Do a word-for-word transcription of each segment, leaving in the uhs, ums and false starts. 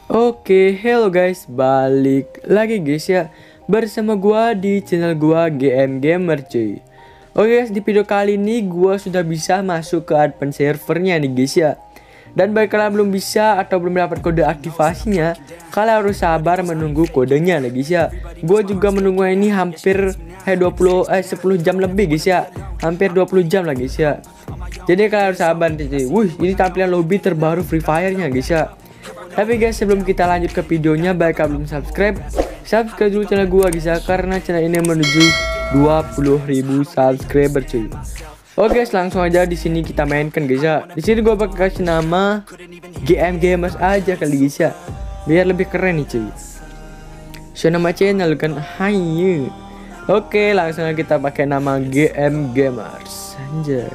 Oke, hello guys, balik lagi guys ya bersama gua di channel gua G M Gamer cuy. Oke guys, di video kali ini gua sudah bisa masuk ke advance servernya nih guys ya. Dan bagi kalian belum bisa atau belum dapat kode aktivasinya, kalian harus sabar menunggu kodenya nih guys ya. Gua juga menunggu ini hampir eh dua puluh eh sepuluh jam lebih guys ya. Hampir dua puluh jam lah guys ya. Jadi kalian harus sabar nih cuy. Wih, ini tampilan lobby terbaru Free Fire-nya guys ya. Tapi guys, sebelum kita lanjut ke videonya, bagi kalian belum subscribe, subscribe dulu channel gua guys ya, karena channel ini menuju dua puluh ribu subscriber cuy. Oke guys, langsung aja di sini kita mainkan guys ya. Di sini gua bakal kasih nama G M Gamers aja kali guys ya, biar lebih keren nih cuy. So nama channel kan, hayu. Oke, langsung aja kita pakai nama G M Gamers anjay.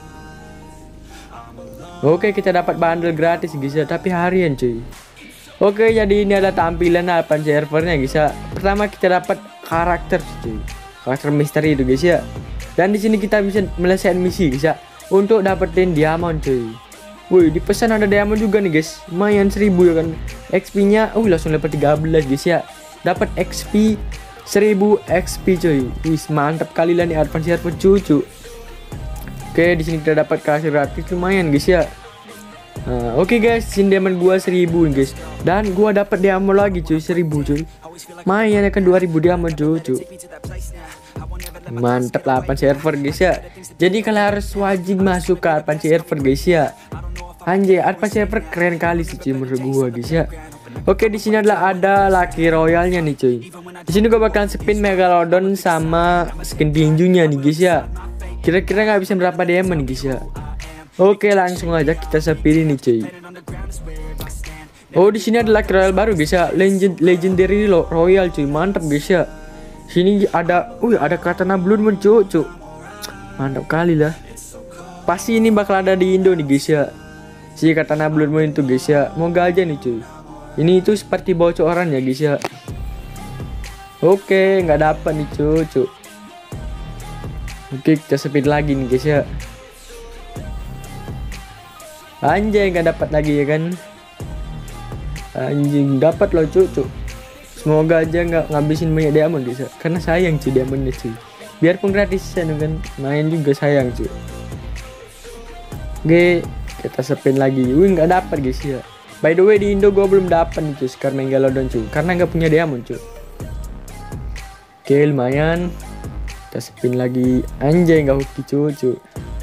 Oke, kita dapat bundle gratis guys ya, tapi harian cuy. Oke, jadi ini ada tampilan advance servernya guys ya. Pertama kita dapat karakter cuy, karakter misteri itu guys ya. Dan di sini kita bisa menyelesaikan misi guys ya, untuk dapetin diamond cuy. Wih, di pesan ada diamond juga nih guys, lumayan seribu ya kan. X P nya, uh langsung dapat tiga belas guys ya. Dapat X P seribu X P cuy. Wih, mantap kali lah nih advance server cucu. Oke, di sini kita dapat kasih gratis lumayan guys ya. Nah, oke okay guys, sini diamond gua seribu guys. Dan gua dapat diamond lagi cuy, seribu cuy. Mayan akan dua ribu diamond cuy. Mantap lah advance server guys ya. Jadi kalian harus wajib masuk ke advance server guys ya. Anjay, advance server keren kali sih cuy menurut gua guys ya. Oke, di sini adalah ada Lucky Royalnya nih cuy. Di sini gua bakalan spin Megalodon sama skin tinjunya nih guys ya. Kira-kira nggak bisa berapa diamond guys ya. Oke, langsung aja kita spin nih cuy. Oh, di sini ada Lucky Royal baru guys ya, Legend Legendary Royal cuy, mantap guys ya. Sini ada, uh ada katana blood cuy, cuy. Mantap kali lah. Pasti ini bakal ada di Indo nih guys ya. Si katana blood itu guys ya. Moga aja nih cuy. Ini itu seperti bocoran ya guys ya. Oke, nggak dapat nih cuy, cuy. Oke, kita speed lagi nih guys ya. Anjay, nggak dapat lagi ya kan. Anjing, dapat loh cucu. Semoga aja nggak ngabisin banyak diamond guys ya, karena sayang cuy diamondnya cuy. Biarpun gratisan kan, main juga sayang cuy. Oke, kita spin lagi. Wih, nggak dapat guys ya. By the way, di Indo gua belum dapat nih cuy Scar Megalodon cuy, karena nggak punya diamond cuy. Oke, lumayan. Kita spin lagi. Anjay, nggak hoki cucu.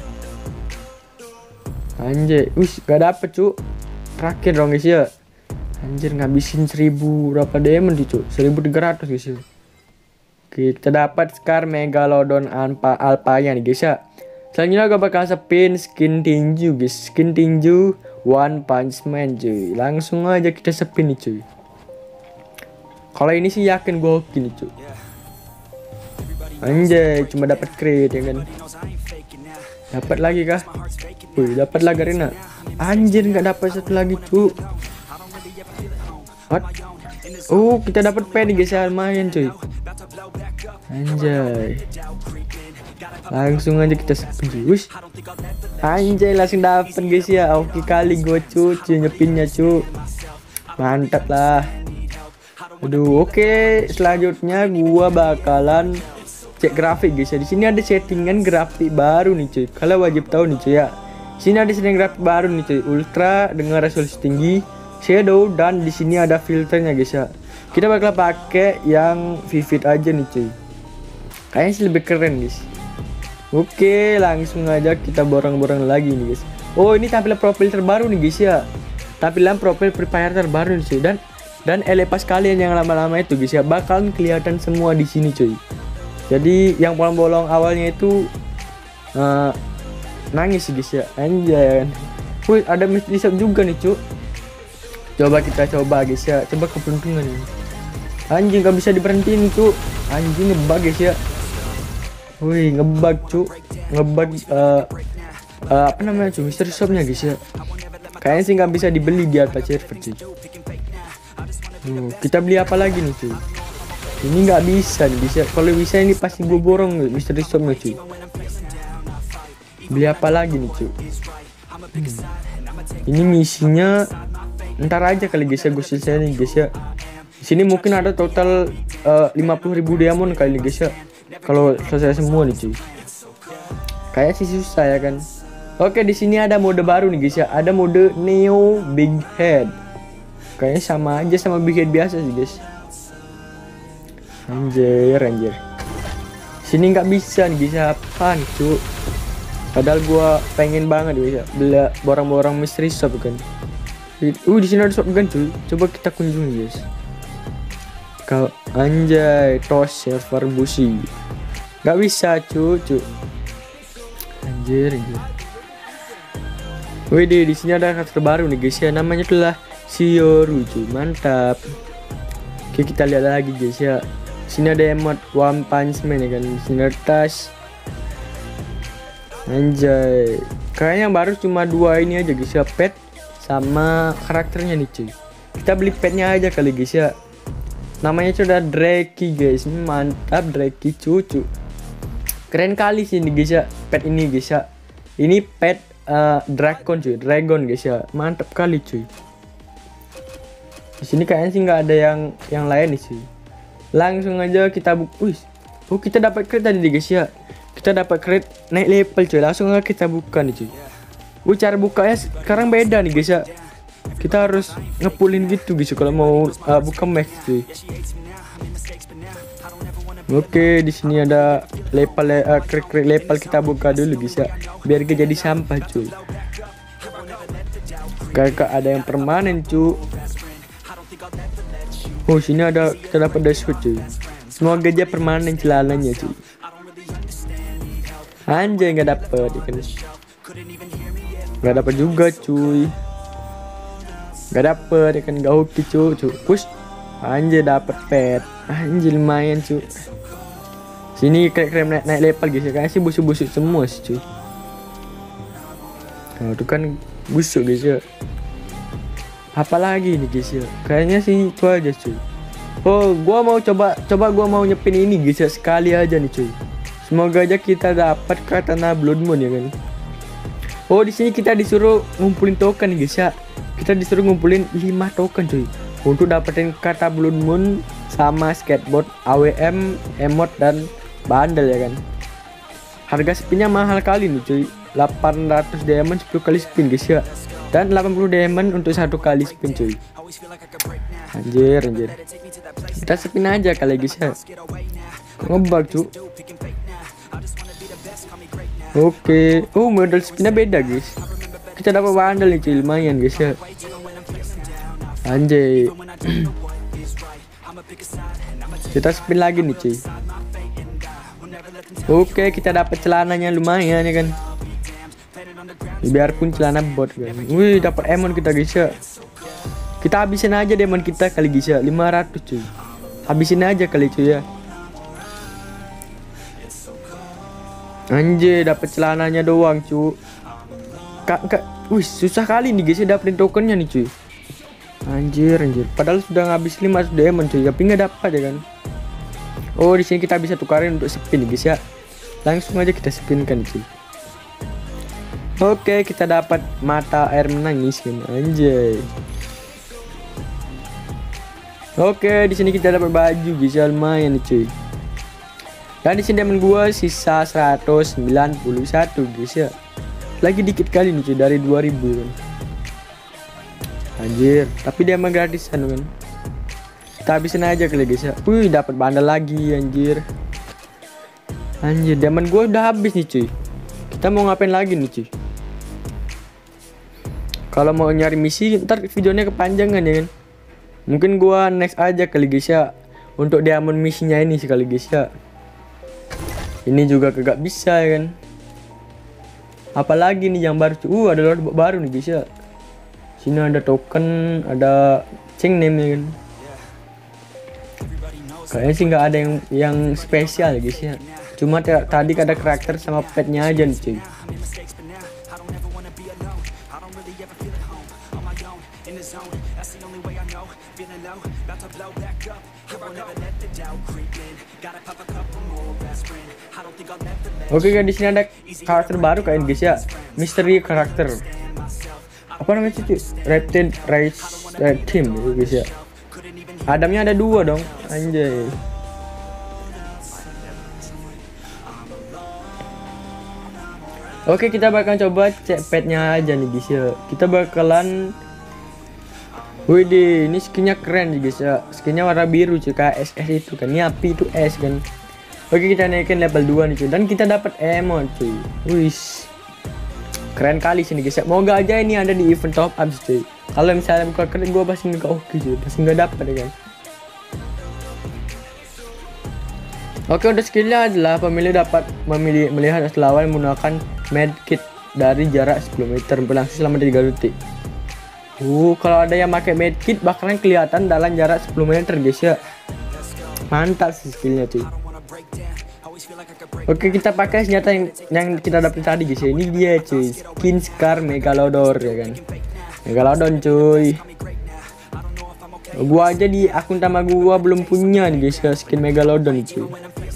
Anjay, wih gak dapet cu. Terakhir dong guys ya. Anjir, ngabisin seribu berapa diamond cu, seribu tiga ratus guys ya. Oke, kita dapat Scar Megalodon Alpha Alpha-nya nih guys ya. Selanjutnya gue bakal spin skin tinju guys. Skin tinju One Punch Man cuy. Langsung aja kita spin nih cuy. Kalau ini sih yakin gue hoki nih cuy. Anjay, cuma dapat crit ya kan. Dapat lagi kah? Wih, dapat lagi Rina. Anjir, nggak dapat satu lagi cu. What? Oh, kita dapat pen guys ya, lumayan cuy. Anjay. Langsung aja kita spin cuy. Wih. Anjay, langsung dapat guys ya. Oke kali gue cuci nyepinnya cu. Mantap lah. Aduh, oke. Selanjutnya gua bakalan cek grafik guys ya. Di sini ada settingan grafik baru nih cuy. Kalian wajib tahu nih cuy ya. Di sini ada settingan grafik baru nih cuy. Ultra dengan resolusi tinggi, shadow, dan di sini ada filternya guys ya. Kita bakal pakai yang vivid aja nih cuy. Kayaknya sih lebih keren guys. Oke, langsung aja kita borong-borong lagi nih guys. Oh, ini tampilan profil terbaru nih guys ya. Tampilan profil Free Fire terbaru nih cuy. Dan dan elepas kalian yang lama-lama itu guys ya bakalan kelihatan semua di sini cuy. Jadi yang bolong-bolong awalnya itu uh, nangis guys ya. Anjay. Wih, ada mystery shop juga nih cu. Coba kita coba guys ya. Coba keberuntungan ini. Anjing, gak bisa diberhentiin cu. Anjing, ngebug guys ya. Wih, ngebug cu. Ngebug uh, uh, apa namanya cu, mystery shopnya guys ya. Kayaknya sih nggak bisa dibeli di atas server cuy. Uh, kita beli apa lagi nih cuy? Ini nggak bisa nih, bisa. Kalau bisa ini pasti gue borong mystery shopnya cuy. Beli apa lagi nih cuy? Hmm. Ini misinya ntar aja kali guys ya gue selesai nih guys ya. Di sini mungkin ada total uh, lima puluh ribu diamond kali nih guys ya. Kalau selesai semua nih cuy. Kayak sih susah ya kan. Oke, di sini ada mode baru nih guys ya. Ada mode Neo Big Head. Kayaknya sama aja sama Big Head biasa sih guys. Anjir, anjir. Sini nggak bisa nih guys ya. Apaan cuy? Padahal gua pengen banget guys ya beli borang-borang mystery shop kan. Uh, di sini ada shotgun cuy. Coba kita kunjungi guys. Kau anjay, tos server busi. Nggak bisa cuy, cuy. Anjir, anjir. Wih, di sini ada karakter baru nih guys ya, namanya adalah Shioru cuy, mantap. Oke, kita lihat lagi guys ya. Sini ada emot One Punch Man ya kan, di sini ada tas. Anjay, kayaknya yang baru cuma dua ini aja guys ya, pet sama karakternya nih cuy. Kita beli petnya aja kali guys ya. Namanya sudah Drake guys, mantap Drake cucu. Keren kali sih nih guys ya, pet ini guys ya. Ini pet Uh, dragon cuy, dragon guys ya, mantap kali cuy. Di sini kayaknya sih nggak ada yang yang lain nih cuy. Langsung aja kita buka. Oh, kita dapat crate tadi guys ya. Kita dapat crate naik level cuy. Langsung aja kita buka nih cuy. Oh, cara bukanya sekarang beda nih guys ya. Kita harus ngepulin gitu guys kalau mau uh, buka max cuy. Oke, di sini ada level uh, krik-krik level, kita buka dulu guys ya, biar gak jadi sampah cuy. Kakak ada yang permanen cuy. Oh, sini ada, kita dapat dashboard cuy. Semoga aja permanen celananya cuy. Anjay, nggak dapet ikan. Nggak dapet juga cuy. Nggak dapet ikan, nggak hoki cuy cuy. Push. Anjay, dapet pet. Anjir, lumayan cuy. Sini krem naik, naik level guys ya, kayaknya sih busuk-busuk semua sih cuy. Nah, itu kan busuk guys ya. Apalagi nih guys ya, kayaknya sih itu aja cuy. Oh, gua mau coba coba gua mau nyepin ini guys ya, sekali aja nih cuy. Semoga aja kita dapat katana Blood Moon ya kan. Oh, di sini kita disuruh ngumpulin token nih guys ya. Kita disuruh ngumpulin lima token cuy untuk dapetin kata Blood Moon sama skateboard, A W M, emot dan bandel ya kan. Harga spinnya mahal kali nih cuy, delapan ratus diamond sepuluh kali spin guys ya, dan delapan puluh diamond untuk satu kali spin cuy. Anjir, anjir. Kita spin aja kali guys ya. Ngebug cuy. Oke, oh model spinnya beda guys. Kita dapat bandel nih cuy, lumayan guys ya. Anjay. Kita spin lagi nih cuy. Oke, kita dapat celananya lumayan ya kan. Biarpun celana bot kan. Wih, dapat emon kita guys ya. Kita habisin aja demon kita kali guys ya, lima ratus cuy. Habisin aja kali cuy ya. Anjir, dapat celananya doang cuy. Kak, kak, wih susah kali nih guys ya dapetin tokennya nih cuy. Anjir, anjir. Padahal sudah ngabis lima ratus diamond cuy, tapi nggak dapat ya kan. Oh, di sini kita bisa tukarin untuk spin guys ya. Langsung aja kita spinkan cuy. Oke, kita dapat mata air menangis kan. Anjay. Oke, di sini kita dapat baju guys ya, lumayan nih cuy. Dan di sini diamond gua sisa seratus sembilan puluh satu guys ya. Lagi dikit kali nih cuy dari dua ribu kan. Anjir, tapi dia emang gratisan kan. Kita habisin aja kali guys ya. Wih, dapat bandel lagi anjir. Anjir, diamond gue udah habis nih cuy. Kita mau ngapain lagi nih cuy? Kalau mau nyari misi ntar videonya kepanjangan ya kan. Mungkin gua next aja kali guys ya untuk diamond misinya ini sekali guys ya. Ini juga kagak bisa ya kan. Apalagi nih yang baru cuy. Uh, ada lord baru nih guys ya. Sini ada token, ada ching name ya kan. Kayaknya sih nggak ada yang yang spesial ya guys ya. Cuma tadi ada karakter sama petnya aja nih cuy. Oke guys, di sini ada karakter baru kayak guys ya, misteri karakter. apa namanya cuy, Reptile Race Red Team gitu guys ya. Adamnya ada dua dong, anjay. Oke, kita bakal coba cek petnya aja nih guys ya. Kita bakalan, widih, ini skinnya keren nih guys ya. Skinnya warna biru cuy, kayak S S itu kan. Ini api itu es kan. Oke, kita naikin level dua nih cuy. Dan kita dapat emo cuy. Wis, keren kali sini guys ya. Moga aja ini ada di event top up cuy. Kalau misalnya buka keren, gue pasti nggak oke cuy. Pasti nggak dapat ya kan. Oke, udah skillnya adalah pemilih dapat memilih melihat lawan menggunakan medkit dari jarak sepuluh meter berlangsung selama tiga detik. Uh, kalau ada yang pakai medkit bakalan kelihatan dalam jarak sepuluh meter guys ya. Mantap sih skillnya cuy. Oke, kita pakai senjata yang, yang kita dapat tadi guys ya. Ini dia cuy, skin Scar Megalodon ya kan. Megalodon cuy. Gua aja di akun utama gua belum punya nih guys ya, skin Megalodon cuy.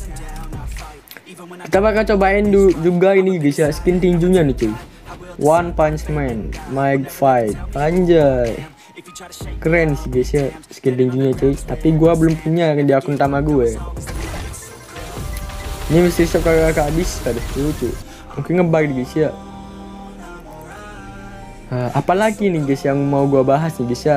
Kita bakal cobain juga ini guys ya, skin tinjunya nih cuy. One Punch Man, Mag Fight, anjay. Keren sih guys ya, skin tinjunya cuy. Tapi gua belum punya di akun utama gue. Ini mesti shop kakak habis tadi lucu. Mungkin ngebug guys ya. Uh, apalagi nih guys yang mau gua bahas nih guys ya.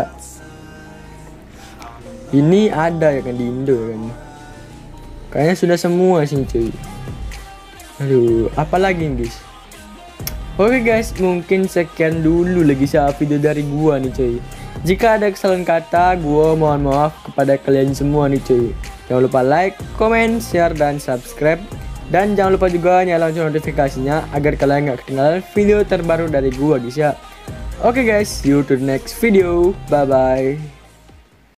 Ini ada ya kan di Indo kan. Kayaknya sudah semua sih cuy. Aduh, apalagi guys. Oke guys, mungkin sekian dulu lagi sih video dari gua nih cuy. Jika ada kesalahan kata, gua mohon maaf kepada kalian semua nih cuy. Jangan lupa like, comment, share, dan subscribe. Dan jangan lupa juga nyalakan notifikasinya agar kalian gak ketinggalan video terbaru dari gua guys ya. Oke guys, see you to the next video. Bye bye.